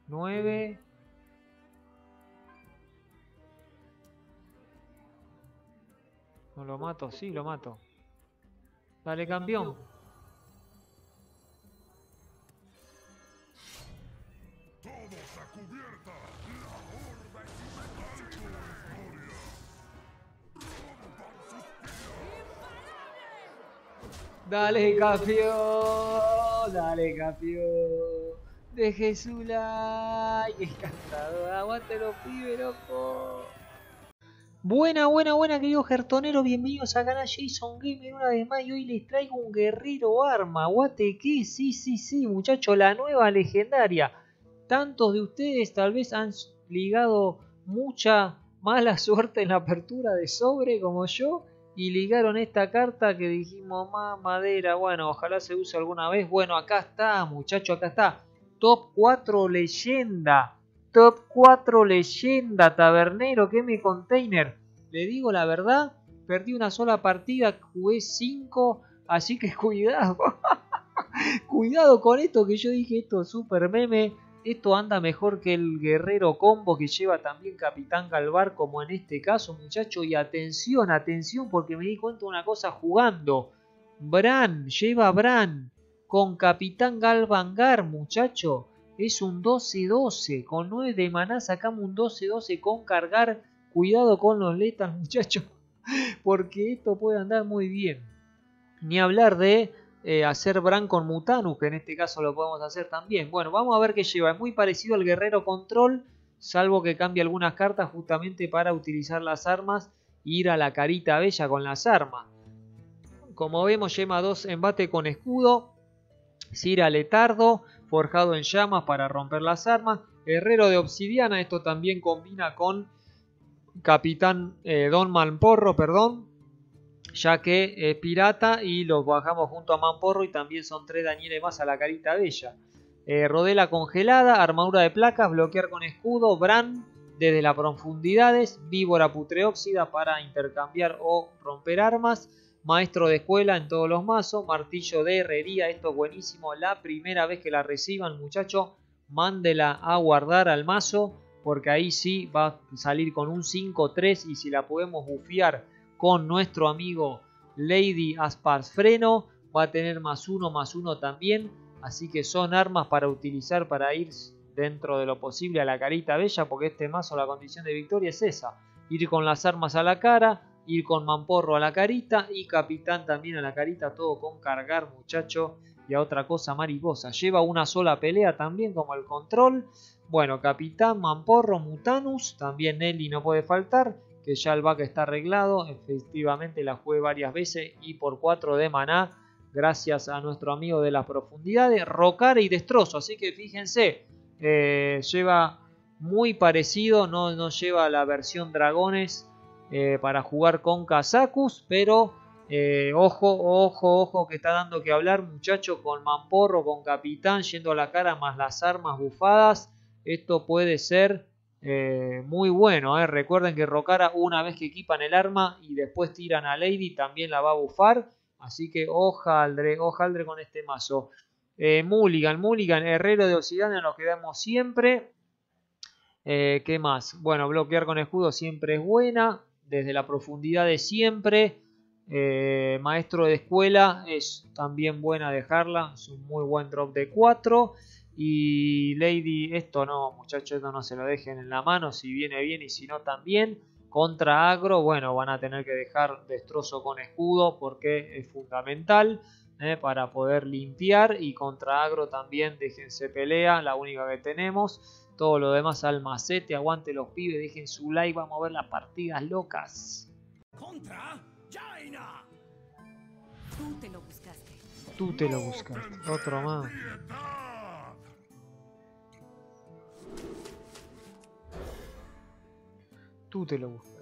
9. No lo mato, sí, lo mato. Dale, campeón. Todos a cubierta. La horda es inmetálico. Dale, campeón. Dale, campeón. Deje su like. Encantador. Aguante los pibes, loco. Buena, buena, buena, querido Gertonero. Bienvenidos a canal Jason Gamer una vez más. Y hoy les traigo un guerrero arma. Guate que, sí, muchachos, la nueva legendaria. Tantos de ustedes tal vez han ligado mucha mala suerte en la apertura de sobre como yo. Y ligaron esta carta que dijimos, más madera. Bueno, ojalá se use alguna vez. Bueno, acá está, muchachos, acá está. Top 4 leyenda. Top 4 leyenda, tabernero, queme container. Le digo la verdad, perdí una sola partida, jugué 5, así que cuidado. Cuidado con esto que yo dije, esto es super meme. Esto anda mejor que el guerrero combo que lleva también Capitán Galvar, como en este caso, muchachos. Y atención, atención, porque me di cuenta de una cosa jugando. Bran, lleva Bran con Capitán Galvangar, muchacho. Es un 12-12. Con 9 de maná sacamos un 12-12 con cargar. Cuidado con los letas, muchachos. Porque esto puede andar muy bien. Ni hablar de hacer Bran con Mutanus, que en este caso lo podemos hacer también. Bueno, vamos a ver qué lleva. Es muy parecido al Guerrero Control, salvo que cambia algunas cartas justamente para utilizar las armas e ir a la carita bella con las armas. Como vemos, lleva 2 embate con escudo. Cira Letardo, forjado en llamas para romper las armas. Herrero de obsidiana, esto también combina con Capitán Don Mamporro, perdón, ya que es pirata y los bajamos junto a Mamporro y también son 3 dañiles más a la carita bella. Rodela congelada, armadura de placas, bloquear con escudo, Bran desde las profundidades, víbora putreóxida para intercambiar o romper armas, maestro de escuela en todos los mazos, martillo de herrería, esto es buenísimo, la primera vez que la reciban, muchachos, mándela a guardar al mazo, porque ahí sí va a salir con un 5-3 y si la podemos bufear con nuestro amigo Lady Asparsfreno, va a tener +1/+1 también, así que son armas para utilizar para ir dentro de lo posible a la carita bella, porque este mazo la condición de victoria es esa, ir con las armas a la cara, ir con Mamporro a la carita y Capitán también a la carita, todo con cargar, muchacho, y a otra cosa mariposa. Lleva una sola pelea también como el control. Bueno, Capitán, Mamporro, Mutanus, también Nelly no puede faltar, que ya el back está arreglado, efectivamente la jugué varias veces y por 4 de maná, gracias a nuestro amigo de las profundidades, Rocar y Destrozo, así que fíjense, lleva muy parecido, no lleva la versión dragones para jugar con Kazakus, pero ojo que está dando que hablar, muchacho, con Mamporro, con Capitán, yendo a la cara más las armas bufadas, esto puede ser muy bueno. Recuerden que Rocara, una vez que equipan el arma y después tiran a Lady, también la va a bufar, así que hojaldre con este mazo. Mulligan, Herrero de Obsidiana, nos quedamos siempre. ¿Qué más? Bueno, bloquear con escudo siempre es buena, desde la profundidad de siempre. Maestro de escuela es también buena dejarla, es un muy buen drop de 4. Y Lady, esto no, muchachos, esto no se lo dejen en la mano, si viene bien y si no también. Contra agro, bueno, van a tener que dejar destrozo con escudo porque es fundamental para poder limpiar. Y contra agro también déjense pelea, la única que tenemos. Todo lo demás al macete, aguante los pibes, dejen su like, vamos a ver las partidas locas. Contra Jaina. Tú te lo buscaste. Tú te lo buscaste, otro más. Tú te lo buscaste.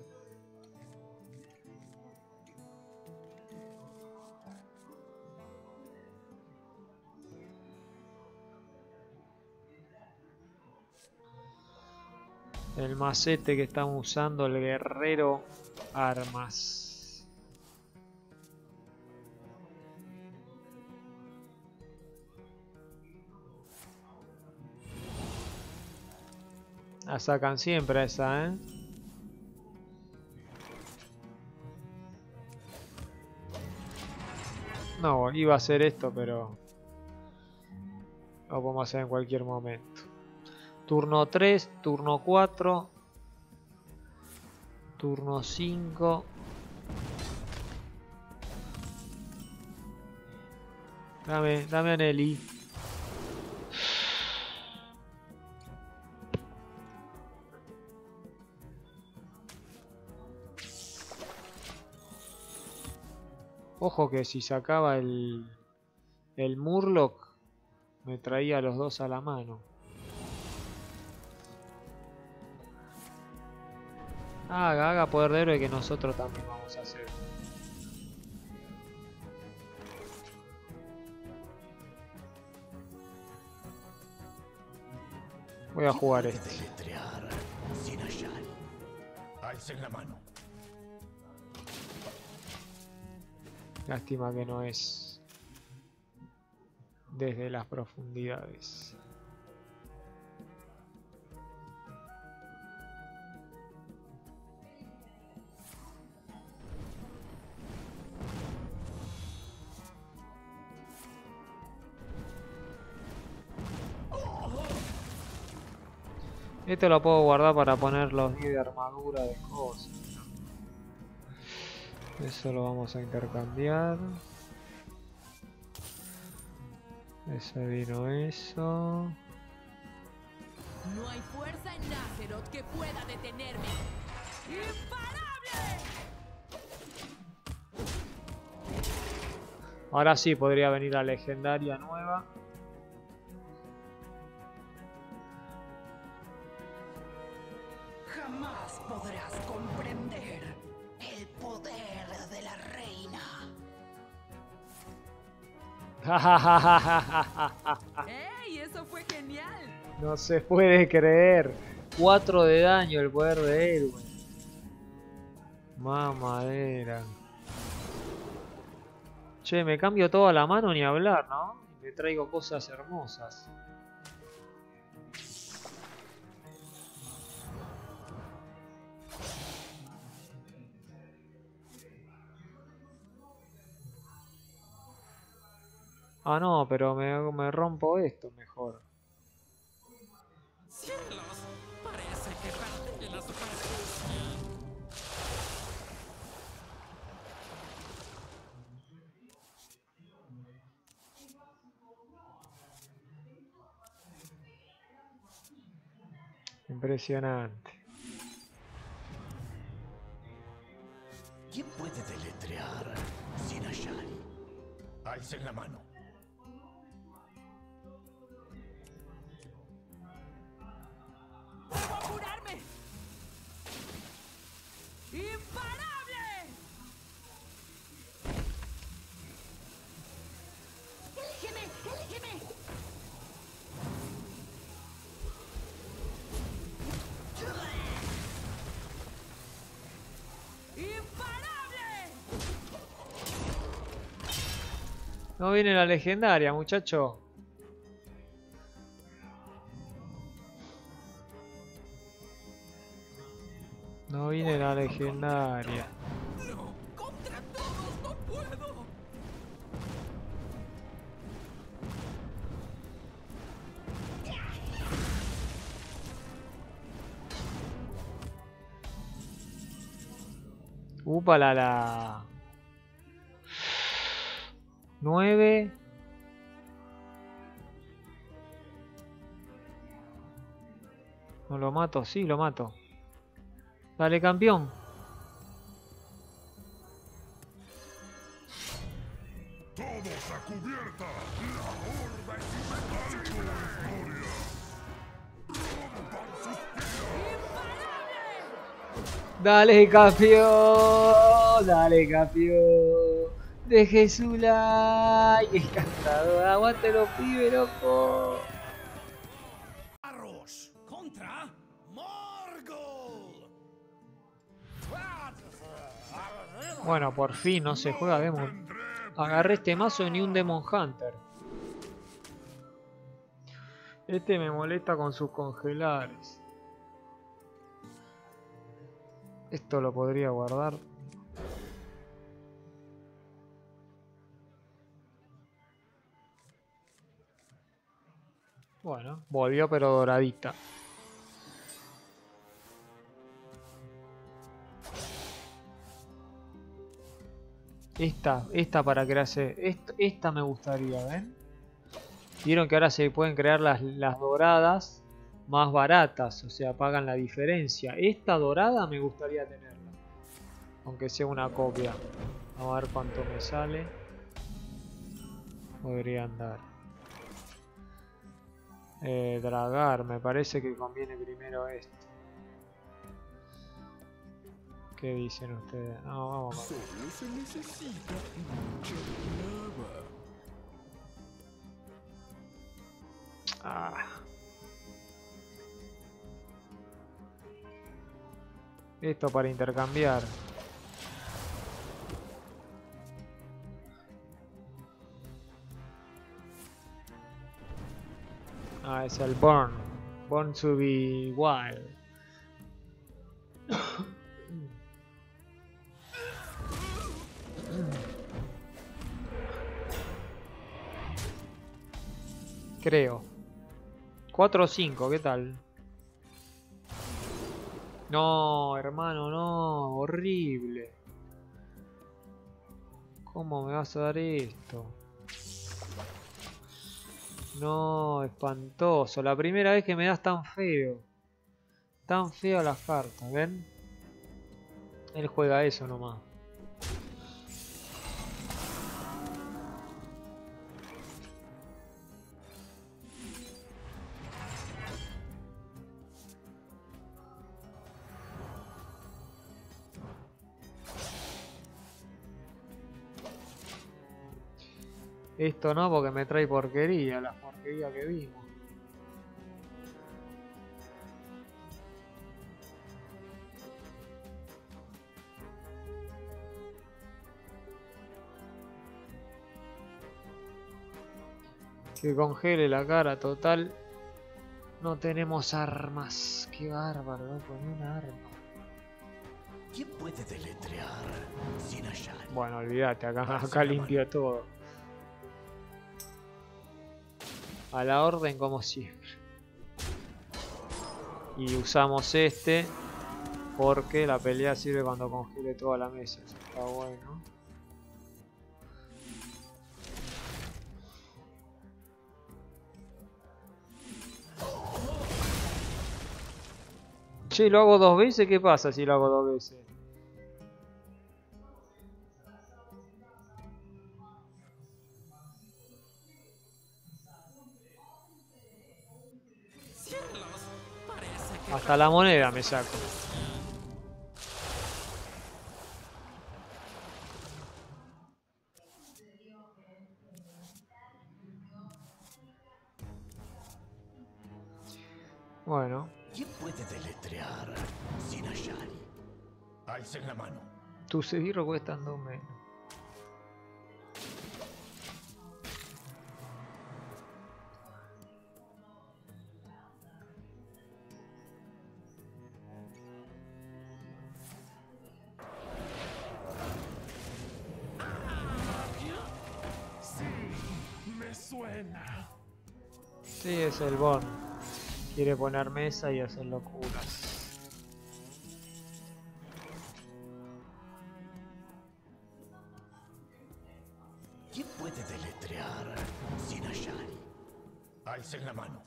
El macete que estamos usando, el guerrero armas. La sacan siempre esa, ¿eh? No, iba a hacer esto, pero lo podemos hacer en cualquier momento. Turno 3, turno 4, turno 5. Dame a Nelly. Ojo que si sacaba el Murloc, me traía a los dos a la mano. Haga poder de héroe que nosotros también vamos a hacer. Voy a jugar este. Alcen la mano. Lástima que no es desde las profundidades. Esto lo puedo guardar para poner los 10 de armadura de cosas. Eso lo vamos a intercambiar. Ese vino eso. No hay fuerza en Azeroth que pueda detenerme. ¡Imparable! Ahora sí podría venir la legendaria nueva. Jamás podrás comprender el poder de la reina. ¡Ey! Eso fue genial. No se puede creer. 4 de daño el poder de héroe. Mamadera. Che, me cambio toda la mano ni hablar, ¿no? Me traigo cosas hermosas. Ah, no, pero me rompo esto mejor. ¡Cielos! Parece que perdí la superficie. Impresionante. ¿Quién puede deletrear sin Ashari? Alcen la mano. ¡Debo apurarme! ¡Imparable! ¡Elígeme! ¡Elígeme! ¡Imparable! No viene la legendaria, muchacho. No viene la legendaria. ¡No! ¡Contra todos no puedo! La 9. No lo mato, sí, lo mato. Dale, campeón. ¡Todos a cubierta! ¡La horda es inmortal! Dale, campeón. Dale, campeón. Deje su like. Encantador. Aguante los pibes, loco. ¡Arroz! ¡Contra Morgul! Bueno, por fin no se juega Demon. Agarré este mazo ni un Demon Hunter. Este me molesta con sus congelares. Esto lo podría guardar. Bueno, volvió pero doradita. Esta para crearse. Esta me gustaría, ¿ven? Vieron que ahora se pueden crear las doradas más baratas, o sea, pagan la diferencia. Esta dorada me gustaría tenerla, aunque sea una copia. Vamos a ver cuánto me sale. Podría andar. Dragar, me parece que conviene primero esto. ¿Qué dicen ustedes? No, vamos a ver. Solo se necesita mucha lava. Ah. Esto para intercambiar. Ah, es el Born. Born to be wild. Creo. 4 o 5, ¿qué tal? No, hermano, no. Horrible. ¿Cómo me vas a dar esto? No, espantoso. La primera vez que me das tan feo. Tan feo las cartas, ¿ven? Él juega eso nomás. Esto no, porque me trae porquería, la porquería que vimos. Que congele la cara, total. No tenemos armas. Qué bárbaro, voy a poner una arma. ¿Quién puede deletrear sin hallar? Bueno, olvídate, acá limpio todo. A la orden como siempre. Y usamos este porque la pelea sirve cuando congele toda la mesa. Eso está bueno. Che, ¿lo hago 2 veces? ¿Qué pasa si lo hago 2 veces? Cielos, parece que Hasta la moneda me saco. Bueno. ¿Quién puede deletrear sin hallar? Alcen la mano. Tu seguirro cuestan 2 menos. sí, me suena. Sí, es el Bond. Quiere poner mesa y hacer locuras. ¿Quién puede deletrear sin hallar? Alcen la mano.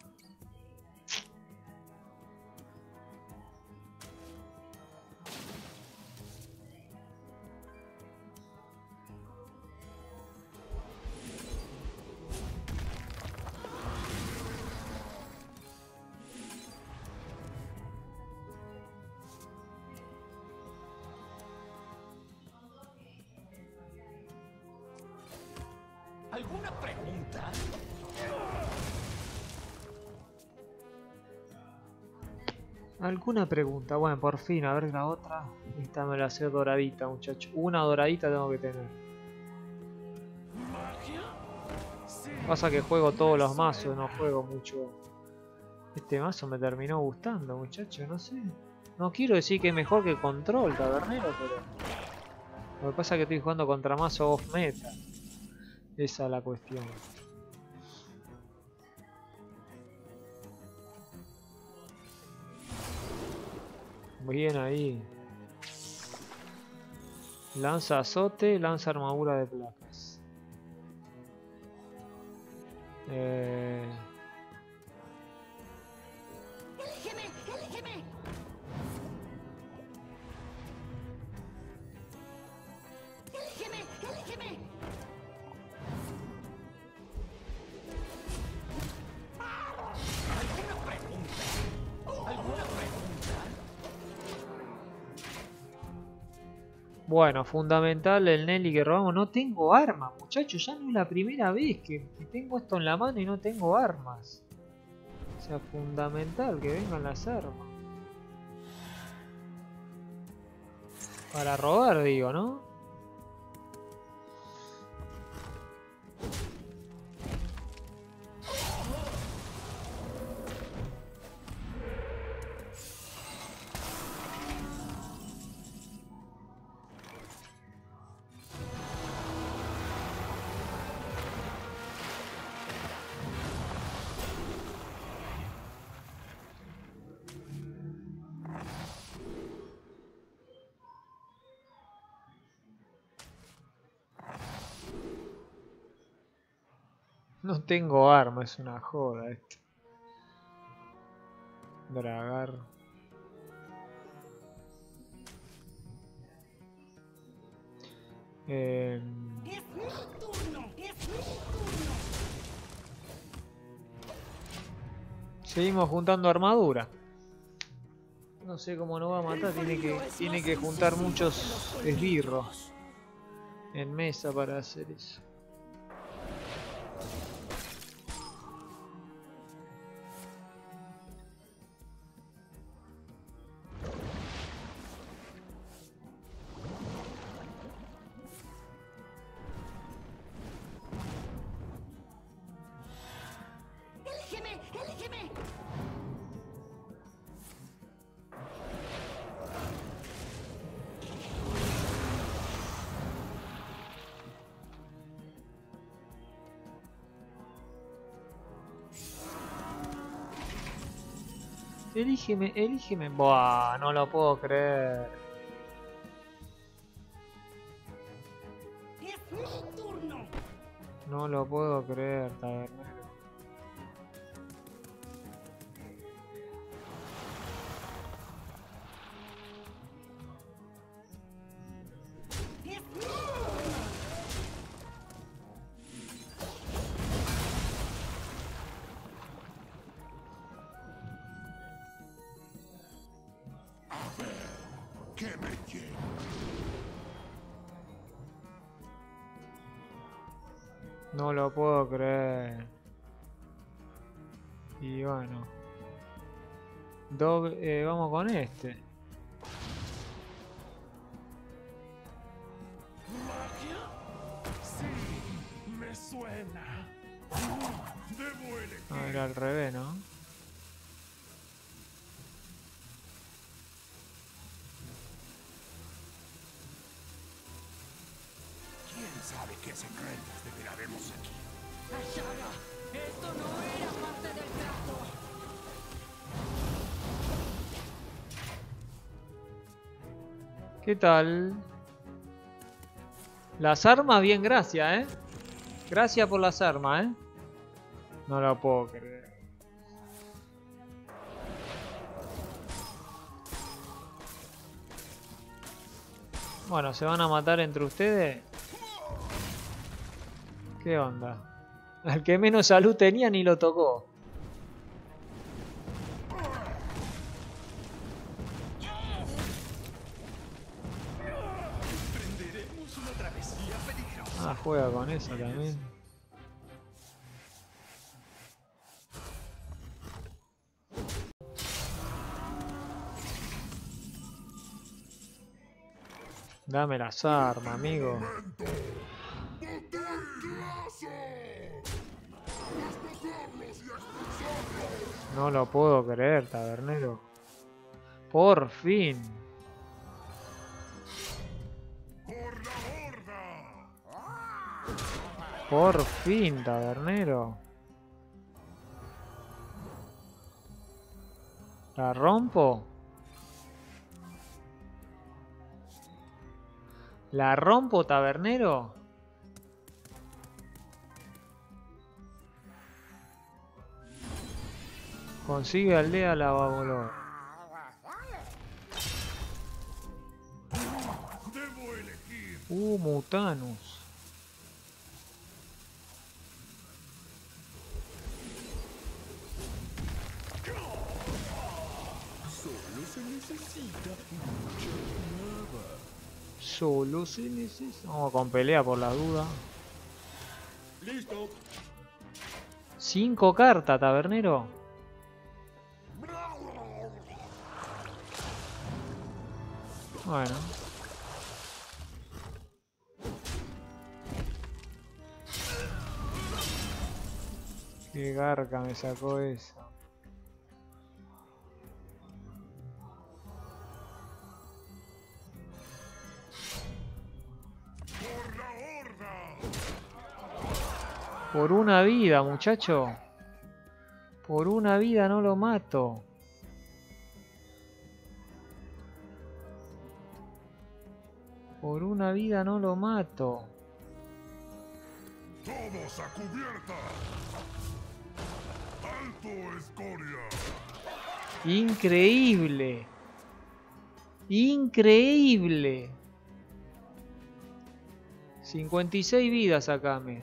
¿Alguna pregunta? ¿Alguna pregunta? Bueno, por fin, a ver la otra. Esta me la hace doradita, muchacho. Una doradita tengo que tener. ¿Magia? Sí, Pasa que juego todos los mazos, no juego mucho. Este mazo me terminó gustando, muchacho, no sé. No quiero decir que es mejor que Control, tabernero, pero... Lo que pasa es que estoy jugando contra mazo off meta. Esa es la cuestión. Bien ahí. Lanza azote, lanza armadura de placas. ¡Elígeme! ¡Elígeme! ¡Elígeme! ¡Elígeme! Bueno, fundamental el Nelly que robamos. No tengo armas, muchachos. Ya no es la primera vez que tengo esto en la mano y no tengo armas. O sea, fundamental que vengan las armas. Para robar, digo, ¿no? No tengo arma, es una joda esto. Dragar. ¡Es mi turno! ¡Es mi turno! Seguimos juntando armadura. No sé cómo nos va a matar, tiene que juntar muchos esbirros en mesa para hacer eso. ¡Elígeme! ¡Elígeme! Elígeme, elígeme. Buah, no lo puedo creer. ¡Es mi turno! No lo puedo creer, tabernero. ¡Es mi turno! ¿Qué me quiere? No lo puedo creer. Y bueno. Vamos con este. ¿Magia? Sí, me suena. Debo elegir. A ver, al revés, ¿no? ¿Quién sabe qué secretos develaremos aquí? Ashara, esto no era parte del trato. ¿Qué tal? Las armas, bien, gracias, ¿eh? Gracias por las armas, ¿eh? No lo puedo creer. Bueno, ¿se van a matar entre ustedes? ¿Qué onda? Al que menos salud tenía ni lo tocó. Emprenderemos una travesía peligrosa. Ah, juega con eso también. Dame las armas, amigo. No lo puedo creer, tabernero. Por fin. ¡Por la horda! Por fin, tabernero. ¿La rompo? ¿La rompo, tabernero? Consigue aldea lavabolor. Debo elegir. Mutanus. Solo se necesita mucha nada. Solo se necesita. Vamos con pelea por la duda. Listo. 5 cartas, tabernero. Bueno. Qué garca me sacó eso. ¡Por la horda! Por una vida, muchacho. Por una vida no lo mato. Por una vida no lo mato. ¡Todos a cubierta! ¡Alto, escoria! Increíble. Increíble. 56 vidas, sacame.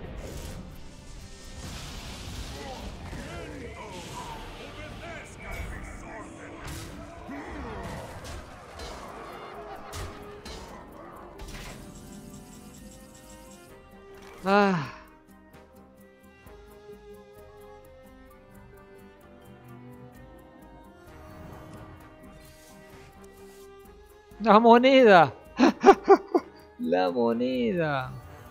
Ah. La moneda. La moneda.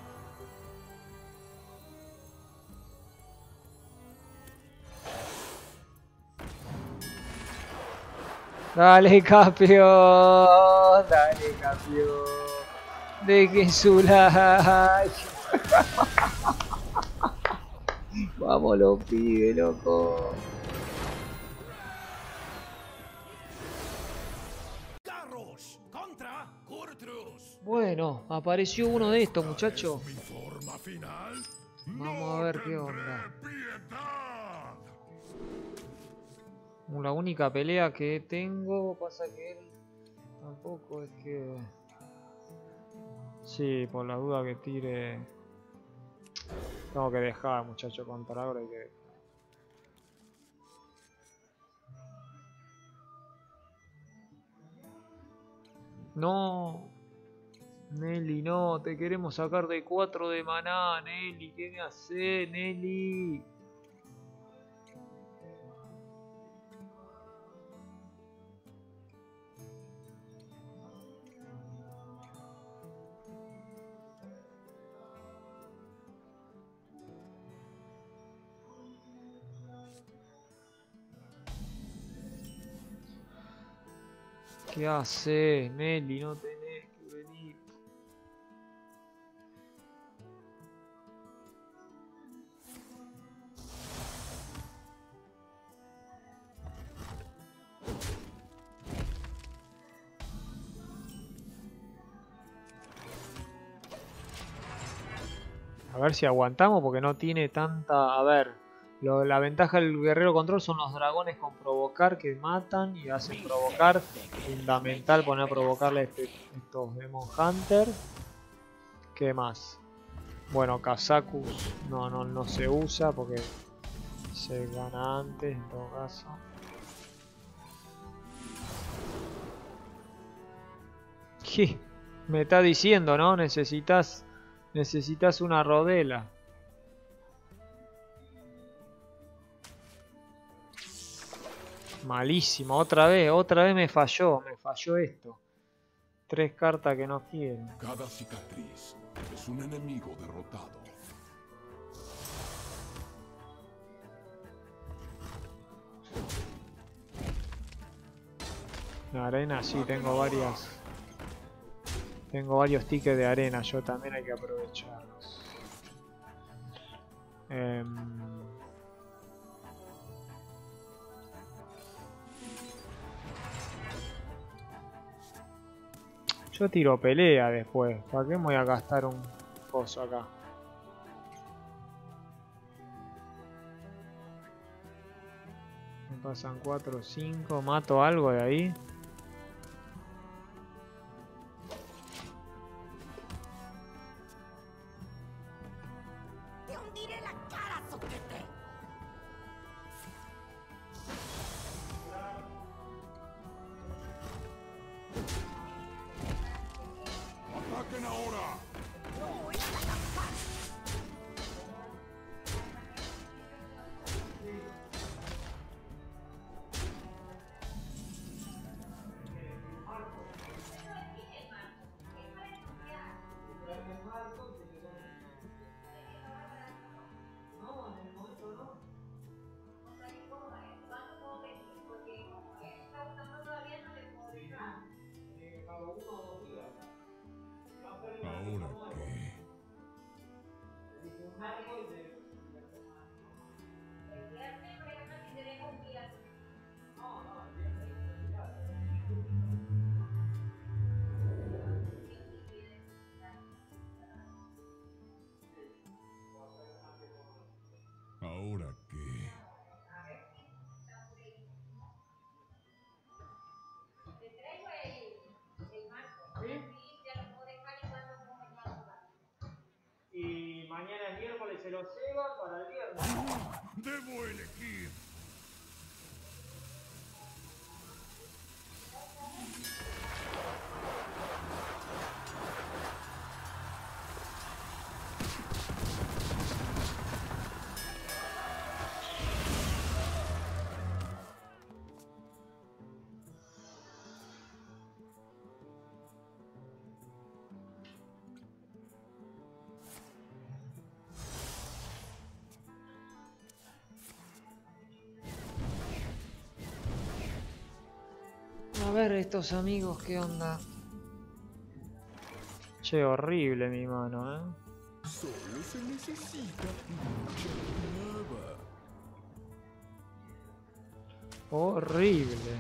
Dale, campeón. Dale, campeón. Dejen su like. Vamos los pibes, loco. Garrosh contra Kurtrus. Bueno, apareció uno de estos, muchachos. ¿Mi forma final? Vamos a ver qué onda. ¡Piedad! La única pelea que tengo, pasa que él tampoco es que... Sí, por la duda que tire... Tengo que dejar, muchacho, contra ahora hay que... No, Nelly, no, te queremos sacar de 4 de maná, Nelly, ¿qué me hace, Nelly? ¿Qué haces, Nelly? No tenés que venir. A ver si aguantamos porque no tiene tanta... A ver, la ventaja del guerrero control son los dragones con provocar que matan y hacen provocar. Fundamental poner a provocarle a estos Demon Hunter. ¿Qué más? Bueno, Kazakus no se usa porque se gana antes en todo caso. ¿Qué? Me está diciendo, ¿no? Necesitas una rodela. Malísimo, otra vez me falló esto. 3 cartas que no quieren. Cada cicatriz es un enemigo derrotado. La arena sí, tengo varias. Tengo varios tickets de arena, yo también hay que aprovecharlos. Yo tiro pelea después. ¿Para qué me voy a gastar un coso acá? Me pasan 4 o 5. ¿Mato algo de ahí? ¡Te hundiré la cara, soquete! ¡Ataquen ahora! ¡No voy a atacar! ¿Ahora qué? ¿Ahora qué? Y mañana es miércoles, se lo lleva para el viernes. ¡Debo elegir! A ver estos amigos, ¿qué onda? Che, horrible mi mano, ¿eh? Solo se necesita mucha clava. Horrible.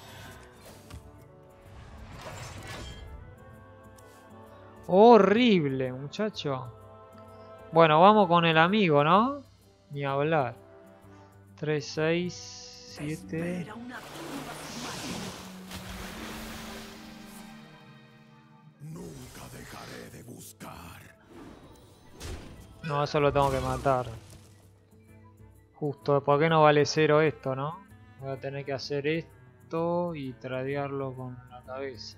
Horrible, muchacho. Bueno, vamos con el amigo, ¿no? Ni hablar. 3, 6, 7... Espera una tumba submarina. Nunca dejaré de buscar. No, eso lo tengo que matar. Justo, ¿por qué no vale 0 esto, no? Voy a tener que hacer esto y tradearlo con la cabeza.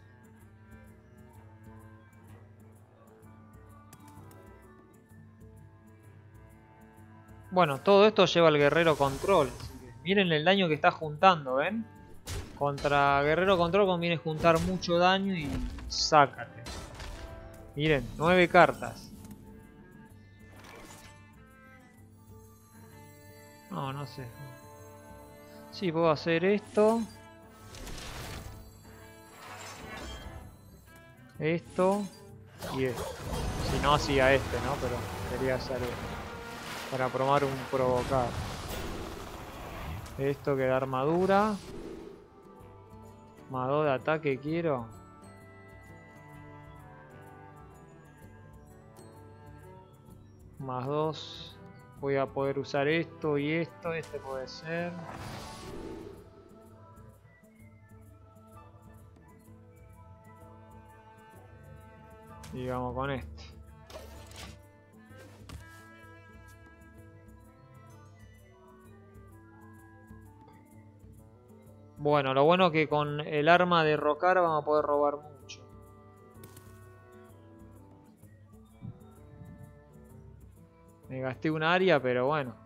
Bueno, todo esto lleva al guerrero control. Miren el daño que está juntando, ¿ven? Contra guerrero control conviene juntar mucho daño y sácate. Miren, 9 cartas. No, no sé. Sí, puedo hacer esto. Esto. Y esto. Si no, hacía este, ¿no? Pero quería hacer esto. Para probar un provocar. Esto que da armadura. Más 2 de ataque quiero. Más 2. Voy a poder usar esto y esto. Este puede ser. Y vamos con este. Bueno, lo bueno es que con el arma de Rocar vamos a poder robar mucho. Me gasté un área, pero bueno.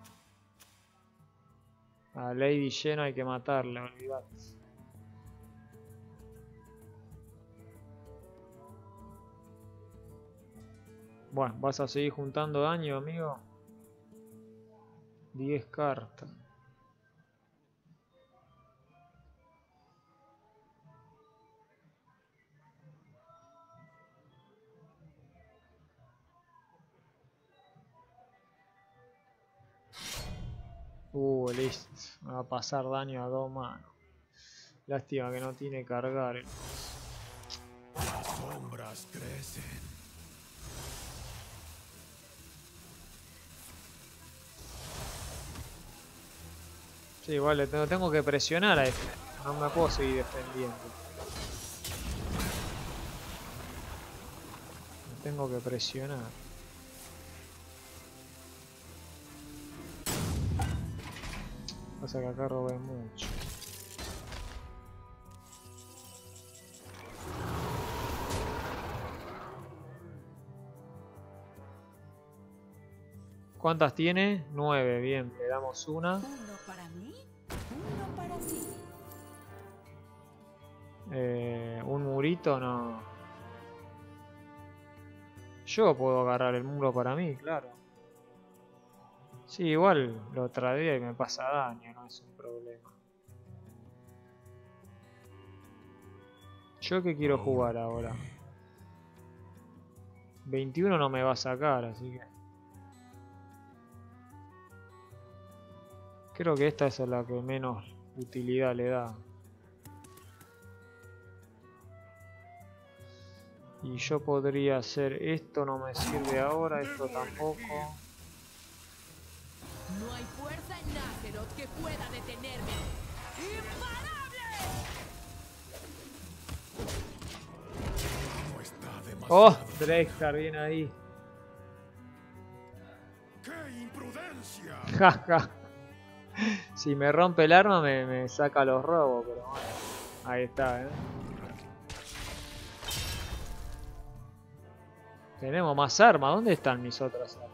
A Lady lleno hay que matarla, olvidate. Bueno, ¿vas a seguir juntando daño, amigo? 10 cartas. Listo. Me va a pasar daño a 2 manos. Lástima que no tiene cargar. Las sombras crecen. Sí, igual tengo que presionar a este. No me puedo seguir defendiendo. Tengo que presionar. Pasa que acá robé mucho. ¿Cuántas tiene? 9, bien, le damos una. Uno para mí, uno para ti. Un murito no. Yo puedo agarrar el muro para mí, claro. Sí, igual lo tradeo y me pasa daño, no es un problema. ¿Yo qué quiero jugar ahora? 21 no me va a sacar, así que... Creo que esta es la que menos utilidad le da. Y yo podría hacer esto, no me sirve ahora, esto tampoco. No hay fuerza en Azeroth que pueda detenerme. ¡Imparable! No está demasiado. ¡Oh! Drekthar, bien ahí. ¡Qué imprudencia! Jaja. Si me rompe el arma me saca los robos, pero bueno. Ahí está, Tenemos más armas. ¿Dónde están mis otras armas?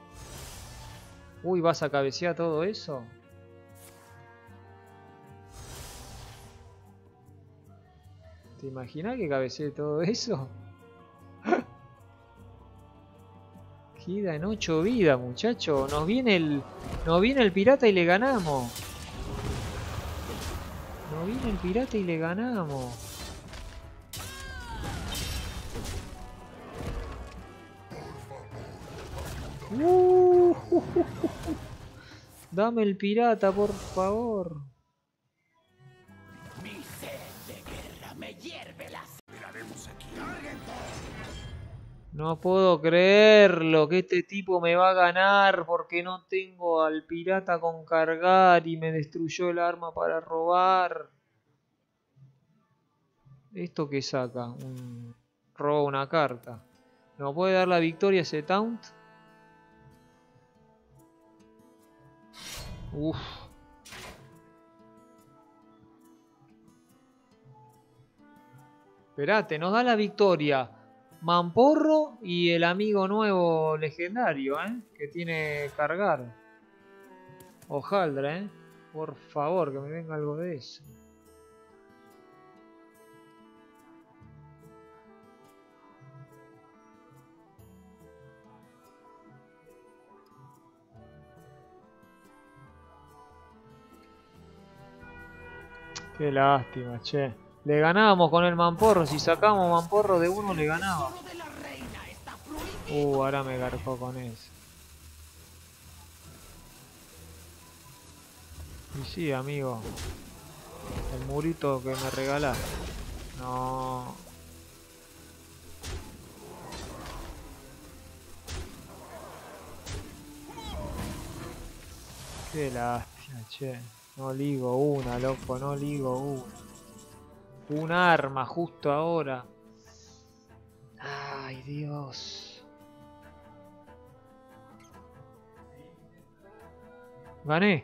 Uy, ¿vas a cabecear todo eso? ¿Te imaginas que cabecee todo eso? Queda en 8 vidas, muchacho. Nos viene el pirata y le ganamos. Nos viene el pirata y le ganamos. Dame el pirata, por favor. Mi sed de guerra me hierve la sangre. Esperaremos aquí. No puedo creerlo, que este tipo me va a ganar porque no tengo al pirata con cargar y me destruyó el arma para robar. ¿Esto qué saca? Roba una carta. ¿No puede dar la victoria ese taunt? Uff. Esperate, nos da la victoria Mamporro y el amigo nuevo legendario, que tiene cargar. Hojaldra, por favor, que me venga algo de eso. Qué lástima, che. Le ganábamos con el Mamporro. Si sacamos Mamporro de uno, le ganaba. De la reina está fluido. Ahora me garcó con eso. Y sí, amigo. El murito que me regalaste. No. Qué lástima, che. No ligo una, loco, no ligo una. Un arma justo ahora. Ay, Dios. Gané.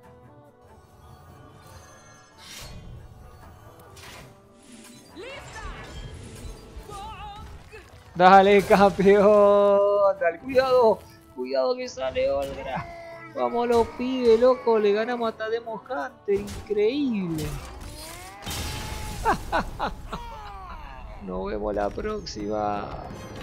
Dale, campeón. Dale, cuidado. Cuidado que sale Olgra. Vamos los pibes, loco. Le ganamos hasta Demon Hunter. Increíble. Nos vemos la próxima.